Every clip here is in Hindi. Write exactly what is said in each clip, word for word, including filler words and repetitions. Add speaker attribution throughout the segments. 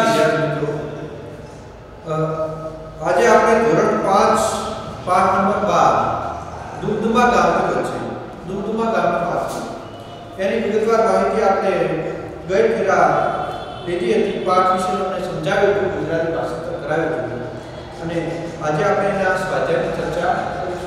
Speaker 1: विद्यार्थी मित्रों, आज आपने धोरण पांच पाठ नंबर बार दुमदुमा गाम के बच्चे दुमदुमा गाम की बात यानी विगतवार माहिती आपने गई फेरा લીધી હતી પાઠ વિશે તમને સમજાવ્યું હતું, ગુજરાતી ભાષાંતર કરાવ્યું હતું અને આજે આપણે એના સ્વાધ્યાયની ચર્ચા કરીશું।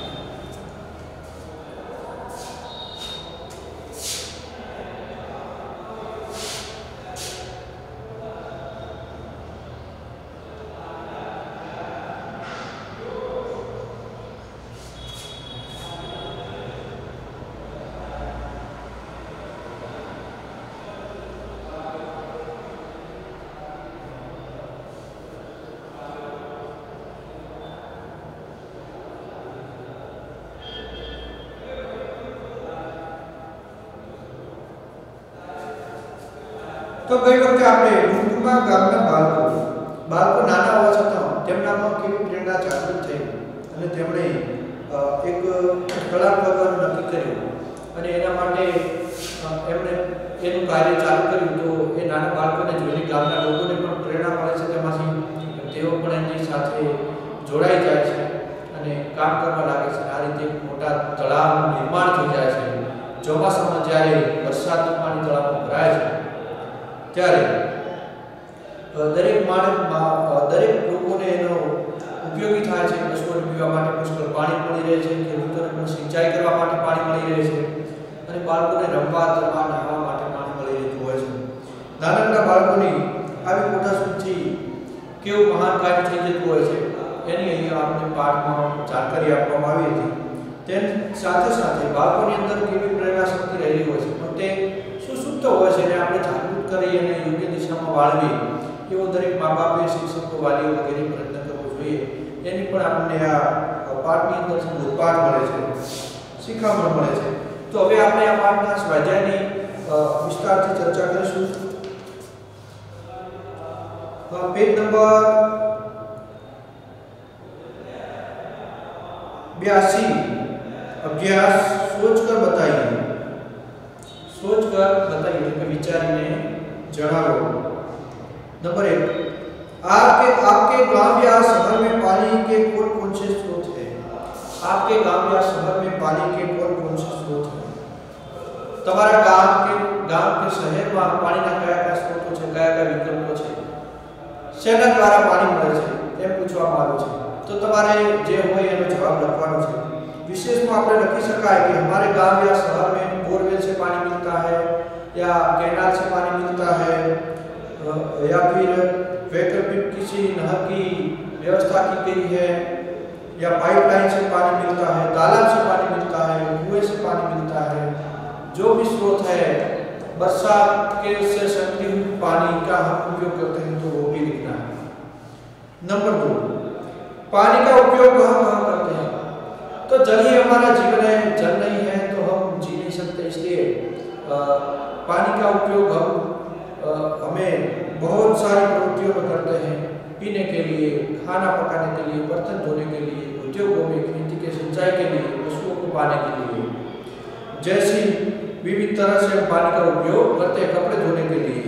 Speaker 1: तो गई वखते आपणे दुमदुमा गामना बाळको बाळको नाना होवा छतां તેમનામાં કેવી પ્રેરણા જાગૃત થઈ અને તેમણે એક તળાવ કરવાનું નક્કી કર્યું અને એના માટે એમણે એનું કાર્ય ચાલુ કર્યું। તો એ નાના બાળકોને જોઈને ગામના લોકોને પણ પ્રેરણા મળે છે, તેમાંથી તેઓ પણ એમની સાથે જોડાઈ જાય છે અને કામ કરવા લાગે છે। આ રીતે મોટા તળાવનું નિર્માણ થઈ જાય છે। ચોમાસામાં જ્યારે વરસાદનું પાણી તળાવમાં ભરાય છે ત્યારે દરેક માણસ દરેક લોકોને એનો ઉપયોગી થાય છે। પશુઓને પીવા માટે પુષ્કળ પાણી મળી રહે છે, ખેડૂતોને પણ સિંચાઈ કરવા માટે પાણી મળી રહે છે અને બાળકોને રમવા તરવા નહાવા માટે પાણી મળી રહેતું હોય છે। નાનકડા બાળકોની આવી મોટા સુધી કેવું મહાન કાર્ય થઈ જતું હોય છે એની અહીંયા આપણે પાઠમાં જાણકારી આપવામાં આવી હતી। તેની સાથે સાથે બાળકોની અંદર કેવી પ્રેરણા શક્તિ રહેલી હોય છે પણ તે સુસુપ્ત હોય છે અને આપણે જાગૃત કરી અને યોગ્ય દિશામાં વાળવી એવો દરેક મા બાપે શિક્ષકો વાલીઓ વગેરે પ્રયત્ન કરવો જોઈએ। એની પણ આપણને આ પાઠની અંદરથી બોધપાઠ મળે છે, શીખામણ મળે છે। તો હવે આપણે આ પાઠના સ્વાધ્યાયની વિસ્તારથી ચર્ચા કરીશું। પેજ નંબર बयासी अभ्यास सोचकर बताइए सोचकर बताइए कि विचारीने जणावो। नंबर एक, आपके आपके गांव या शहर में पानी के कौन कौन से स्रोत हैं? आपके गांव या शहर में पानी के कौन कौन से स्रोत हैं? તમારા ગામ કે ગામ કે શહેરમાં પાણીના કયા કયા સ્ત્રોતો છે, કયા કયા વિકલ્પો છે, શેના દ્વારા પાણી મળે છે એમ પૂછવામાં આવ્યું છે। तो તમારે જે હોય એનો જવાબ લખવાનો છે। विशेषમાં આપણે લખી શકાય कि हमारे गांव या शहर में बोरवेल से पानी मिलता है या कैनाल से पानी मिलता है या फिर वैकल्पिक किसी नहर की व्यवस्था की गई है या पाइपलाइन से पानी मिलता है, तालाब से पानी मिलता है, कुएं से पानी मिलता है। जो भी स्रोत है बरसात के से संग्रहित पानी का हम उपयोग करते हैं तो वो भी लिखना है। नंबर दो, पानी का उपयोग हम कहाँ करते हैं? तो जल ही हमारा जीवन है, जल नहीं है तो हम जी नहीं सकते। इसलिए पानी का उपयोग हम आ, हमें बहुत सारी प्रवृत्तियों में करते हैं, पीने के लिए, खाना पकाने के लिए, बर्तन धोने के लिए, उद्योगों में, खेती के सिंचाई के लिए, पशुओं को पाने के लिए, जैसी विविध तरह से हम पानी का उपयोग करते हैं। कपड़े धोने के लिए,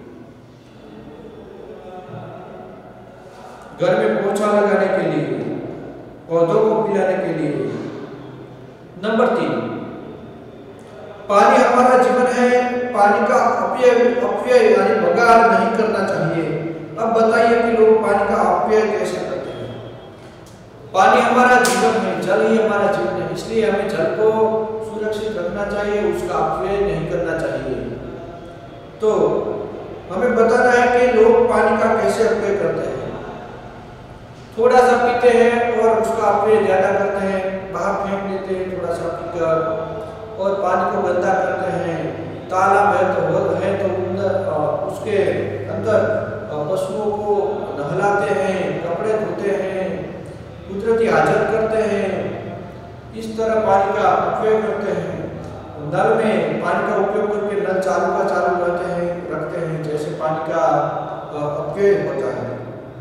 Speaker 1: घर में पोछा लगाने के लिए, पौधों को पिलाने के लिए। नंबर तीन, पानी हमारा जीवन है, पानी का अपव्यय अपव्यय यानी बगाड़ नहीं करना चाहिए। अब बताइए कि लोग पानी का अपव्यय कैसे करते हैं? पानी हमारा जीवन है, जल ही हमारा जीवन है, इसलिए हमें जल को सुरक्षित रखना चाहिए, उसका अपव्यय नहीं करना चाहिए। तो हमें बताना है कि लोग पानी का कैसे अपव्यय करते हैं। थोड़ा सा पीते हैं और उसका अपव्यय ज्यादा करते हैं, बाहर फेंक देते हैं थोड़ा सा पीकर और पानी को गंदा करते हैं। तालाब है तो है तो अंदर उसके अंदर पशुओं को नहलाते हैं, कपड़े धोते हैं, कुदरती हाजत करते हैं, इस तरह पानी का अपव्यय करते हैं। नल में पानी का उपयोग करके नल चालू का चालू रहते हैं रखते हैं, जैसे पानी का अपव्यय होता है।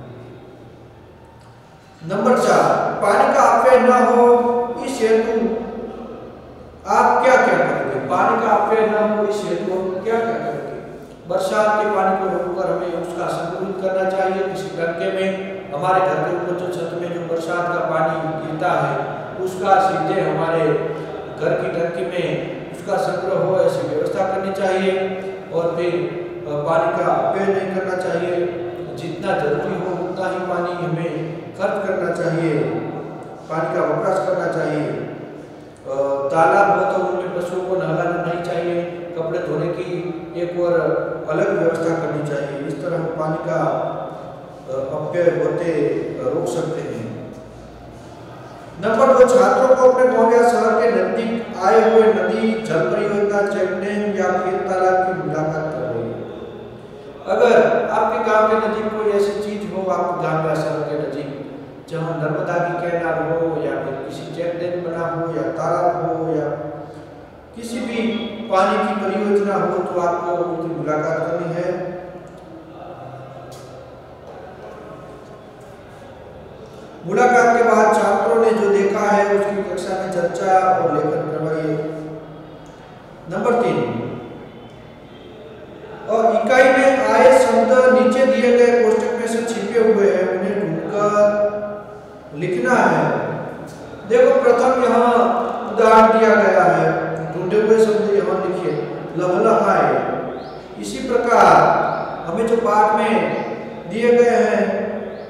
Speaker 1: नंबर चार, पानी का अपव्यय न हो इस हेतु आप क्या क्या करेंगे? पानी का अपव्यय न हो इस हेतु हम क्या क्या करेंगे? बरसात के पानी को रोककर हमें उसका संग्रहित करना चाहिए किसी टंके में। हमारे घर के ऊपर जो छत में जो बरसात का पानी गिरता है उसका सीधे हमारे घर की टंकी में उसका संग्रह हो, ऐसी व्यवस्था करनी चाहिए। और फिर पानी का अपव्यय नहीं करना चाहिए, जितना जरूरी हो उतना ही पानी हमें खर्च करना चाहिए, पानी का वपराश करना चाहिए। तालाब हो तो उनमें पशुओं को नहलाना नहीं चाहिए, कपड़े धोने की एक और अलग व्यवस्था करनी चाहिए। इस तरह हम पानी का अपव्यय होते रोक सकते हैं। नंबर दो, छात्रों को अपने गांव या शहर के नजदीक आए हुए नदी, जल परियोजना, चेक डैम या फिर तालाब की मुलाकात करवाइए। अगर आपके गांव के नजदीक कोई ऐसी चीज हो, आपके गांव या शहर के नजदीक जहां नर्मदा की कैनाल हो या फिर किसी चेक डैम बना हो या तालाब हो या किसी भी पानी की परियोजना हो, तो आपको उनकी मुलाकात करनी है। मुलाकात के बाद छात्रों ने जो देखा है उसकी कक्षा में चर्चा और लेखन करवाइए। नंबर तीन, और इकाई में आए शब्द नीचे दिए गए कोष्टक में से छिपे हुए हैं, उन्हें ढूंढकर लिखना है। देखो प्रथम यहाँ उदाहरण दिया गया है, ढूंढे हुए शब्द यहाँ लिखिए, लहलहाए। इसी प्रकार हमें जो पाठ में दिए गए हैं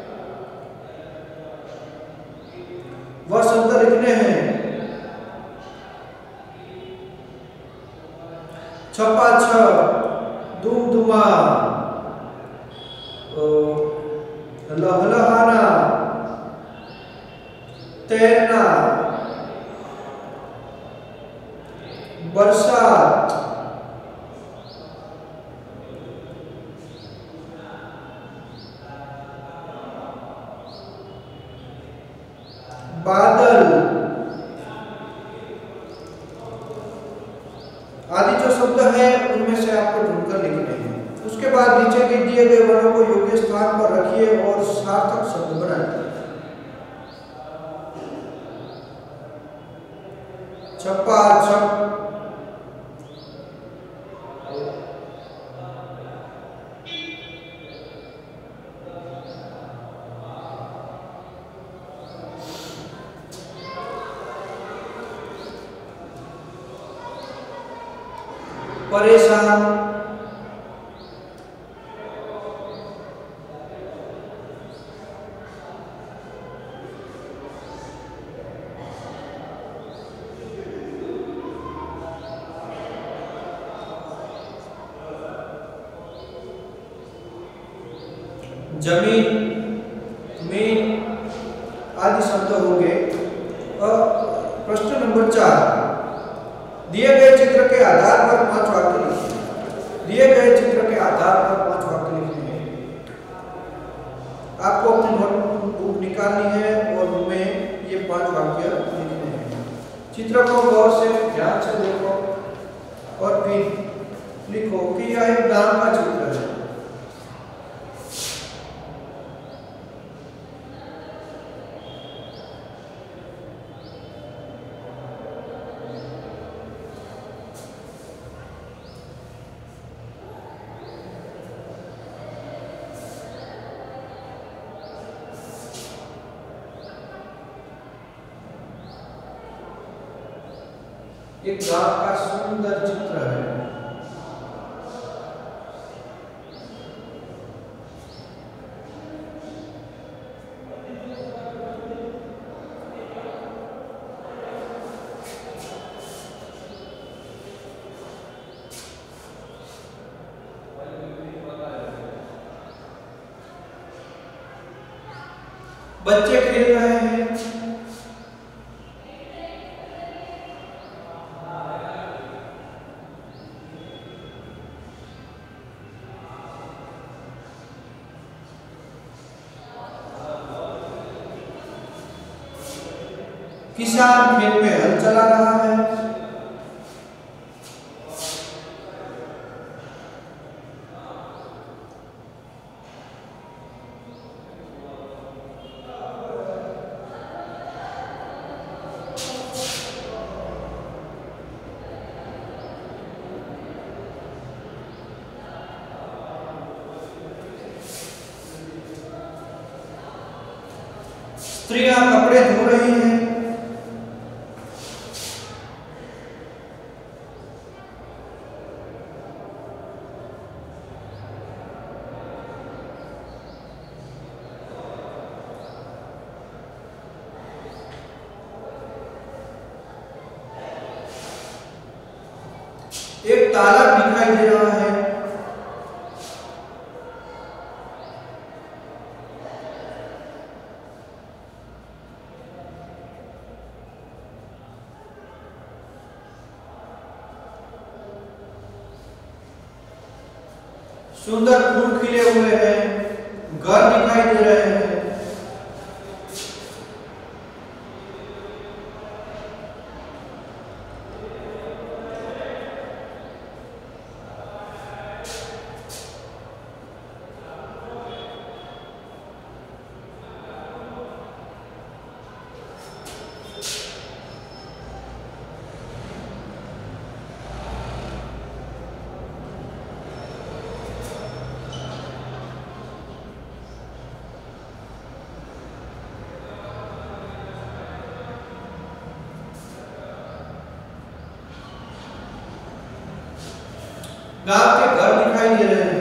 Speaker 1: वह शब्द लिखने हैं। छपाछप, दुमदुमा, लहलहाना, तैरना, बरसात, बादल आदि जो शब्द है उनमें से आपको ढूंढकर लिखने हैं। उसके बाद नीचे के दिए गए वर्णों को योग्य स्थान पर रखिए और सार्थक शब्द बनाइए। छपाछप, परेशान, जमीन, मीन आदि शब्द होंगे। प्रश्न नंबर चार, दिए गए चित्र के आधार पर पांच वाक्य लिखिए। दिए गए चित्र के आधार पर पांच वाक्य लिखने हैं। आपको अपनी नोटबुक निकालनी है और उनमें ये पांच वाक्य लिखने हैं। चित्र को गौर से ध्यान से देखो और फिर लिखो कि यह एक गांव का चित्र है। एक गांव का सुंदर चित्र है। बच्चे खेल रहे हैं। किसान खेत में हल चला रहा है। स्त्रियां कपड़े धो रही हैं। एक तालाब दिखाई दे रहा है। सुंदर फूल खिले हुए हैं। घर दिखाई दे रहे हैं। गांव के घर दिखाई दे रहे हैं।